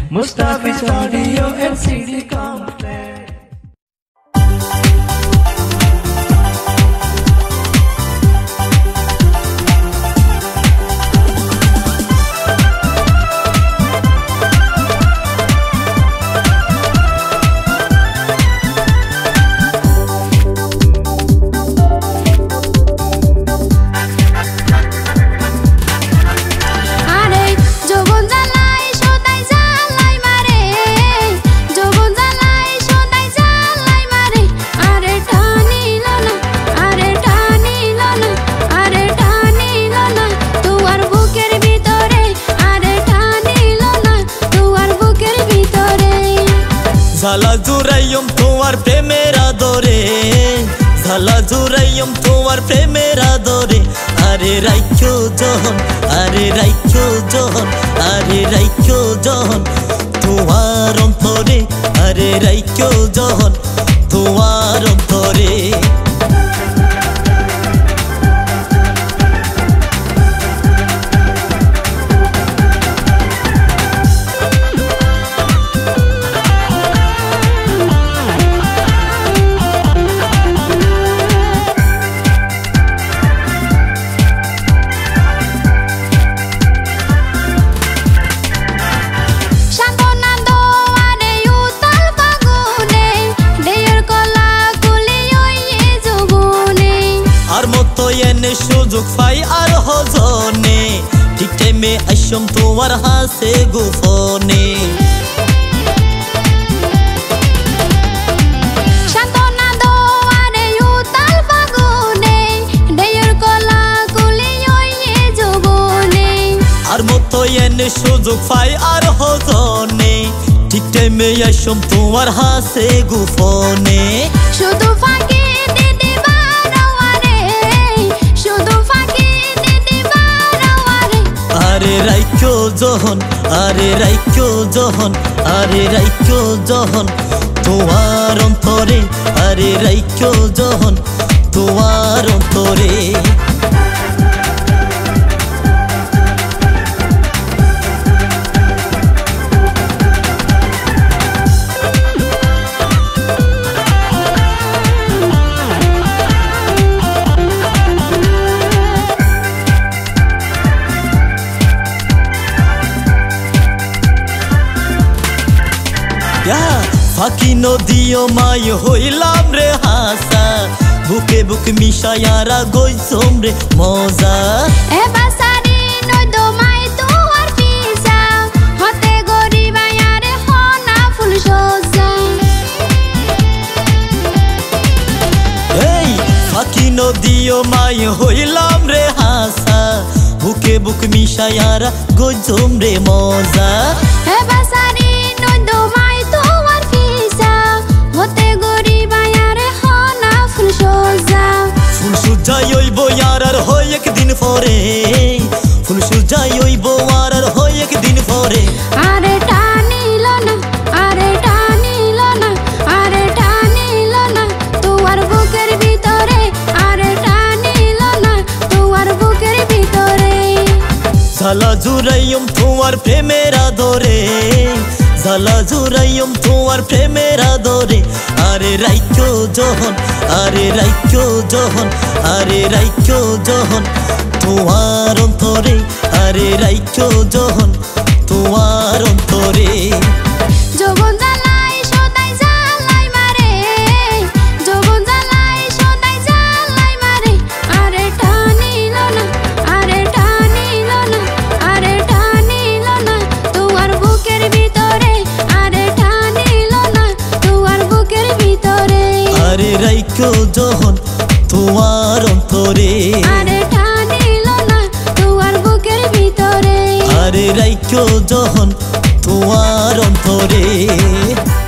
Mustafi's Audio and CD Complex. ঝালা জুরাইম তোমার প্রেমের আদরে, ঝালা জুরাইম তোমার প্রেমের আদরে। আরে রাইখো জহন, আরে রাইখো জহন, আরে রাইখো জহন তোমার অন্তরে, আরে রাইখো জহন তোমার অন্তরে। সুযোগ পাই আর হজনে, ঠিক টাইমে আইসম তোমার হাসে গোপনে। আর মতো এনে সুযোগ পাই আর হজনে, ঠিক টাইমে আইসম তোমার হাসে গোপনে। শুধু ফাঁকি আরে রাইখো জহন, আরে রাইখো জহন, আরে রাইখো জহন তোমার অন্তরে, আরে রাইখো জহন তোমার অন্তরে। ফাঁকি নদীও মাই হইলাম রে হাসা, বুকে বুকে মিশায়ারা গইছম রে মজা। এ বাসারি নদো মাই তোর পিসা, হতে গরিবা ইয়ারে হনা ফুল সজা। এই ফাঁকি নদীও মাই হইলাম রে হাসা, বুকে বুকে মিশায়ারা গইছম রে মজা। এ বাসারি নদো মাই তোর পিসা, হতে গরিবা ইয়ারে হনা ফুল সজা। ফুল সুজাই হইব ইয়ার আর হয় একদিন পরে, ফুল সুজাই হইব আর আর হয় একদিন পরে। আরে টানিল না, আরে টানিল না, আরে টানিল না তোমার বুকের ভিতরে, আরে টানিল না তোমার বুকের ভিতরে। ঝালা জুরাইম তোমার প্রেমের আদরে, ঝালা জুরাইম তোমার প্রেমের আদরে। আরে রাইখো জহন, আরে রাইখো জহন, আরে রাইখো জহন তোমার অন্তরে, আরে রাইখো জহন তোমার অন্তরে। যৌবন জ্বালাই সদাই জ্বালাই মারে, যৌবন জ্বালাই সদাই জ্বালাই মারে। আরে টানিল না, আরে টানিল না, আরে টানিল না তোমার বুকের ভিতরে, আরে টানিল না তোমার বুকের ভিতরে। আরে রাইখো জহন তোমার অন্তরে, আরে টানিল না তোমার বুকের ভিতরে, আরে রাইখো জহন তোমার অন্তরে।